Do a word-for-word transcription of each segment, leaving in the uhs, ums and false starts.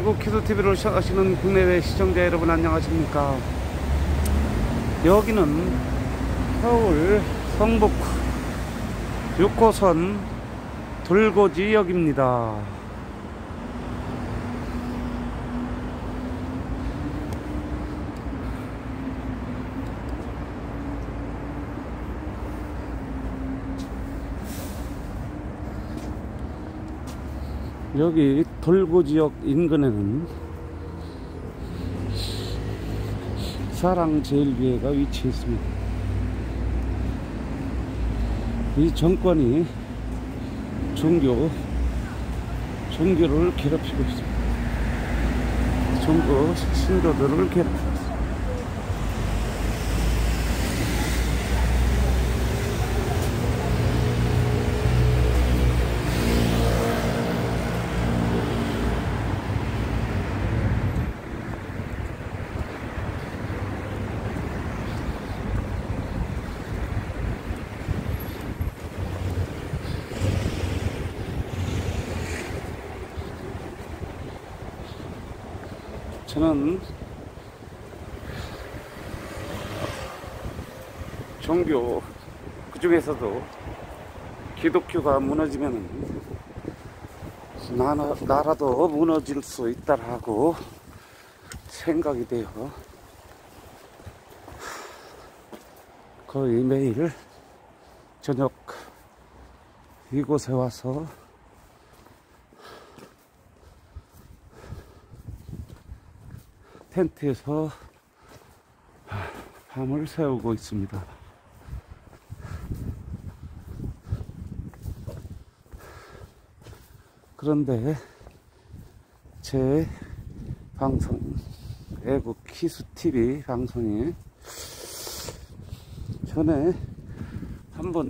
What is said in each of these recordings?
애국 키스티비를 시청하시는 국내외 시청자 여러분 안녕하십니까. 여기는 서울 성북 육 호선 돌고지역입니다. 여기 돌고지역 인근에는 사랑제일교회가 위치해 있습니다. 이 정권이 종교, 종교를 괴롭히고 있습니다. 종교 신도들을 괴롭히고 있습니다. 저는 종교 그 중에서도 기독교가 무너지면 나라, 나라도 무너질 수 있다라고 생각이 돼요. 거의 매일 저녁 이곳에 와서 텐트에서 밤을 새우고 있습니다. 그런데 제 방송 애국 키스티비 방송이 전에 한번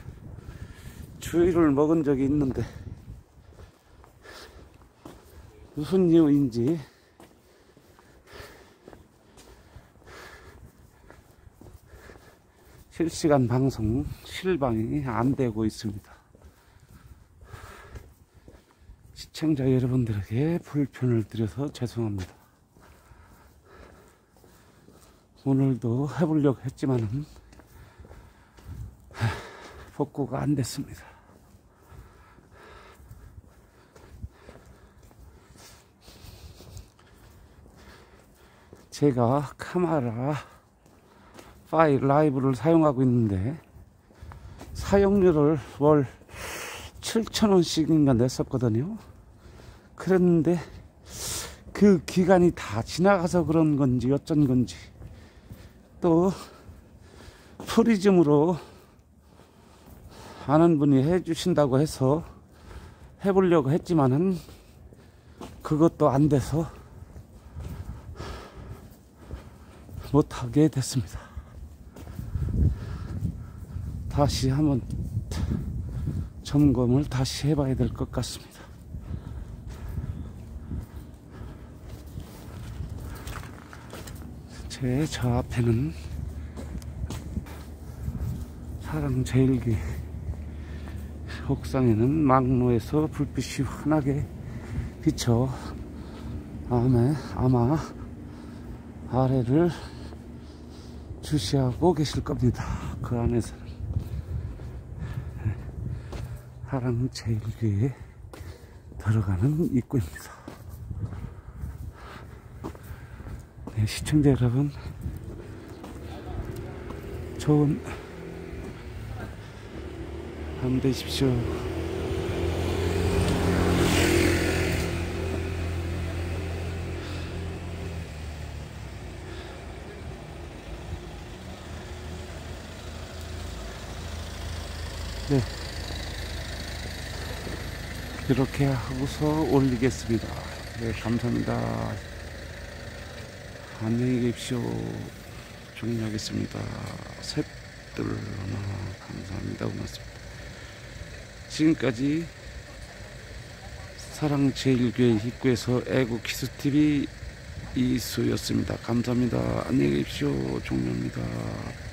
주의를 먹은 적이 있는데 무슨 이유인지 실시간 방송 실방이 안 되고 있습니다. 시청자 여러분들에게 불편을 드려서 죄송합니다. 오늘도 해보려고 했지만은 복구가 안 됐습니다. 제가 카메라 파이 라이브를 사용하고 있는데 사용료를 월 칠천 원씩인가 냈었거든요. 그랬는데 그 기간이 다 지나가서 그런 건지 어쩐 건지 또 프리즘으로 아는 분이 해주신다고 해서 해보려고 했지만은 그것도 안 돼서 못하게 됐습니다. 다시 한번 점검을 다시 해봐야 될 것 같습니다. 제 저 앞에는 사랑제일교회 옥상에는 망로에서 불빛이 환하게 비쳐 아마, 아마 아래를 주시하고 계실 겁니다. 그 안에서는 사랑제일교회에 들어가는 입구입니다. 네, 시청자 여러분, 좋은 밤 되십시오. 네, 이렇게 하고서 올리겠습니다. 네, 감사합니다. 안녕히 계십시오. 종료하겠습니다. 셋들 하나 감사합니다. 고맙습니다. 지금까지 사랑제일교회 입구에서 애국 키스티비 이수였습니다. 감사합니다. 안녕히 계십시오. 종료합니다.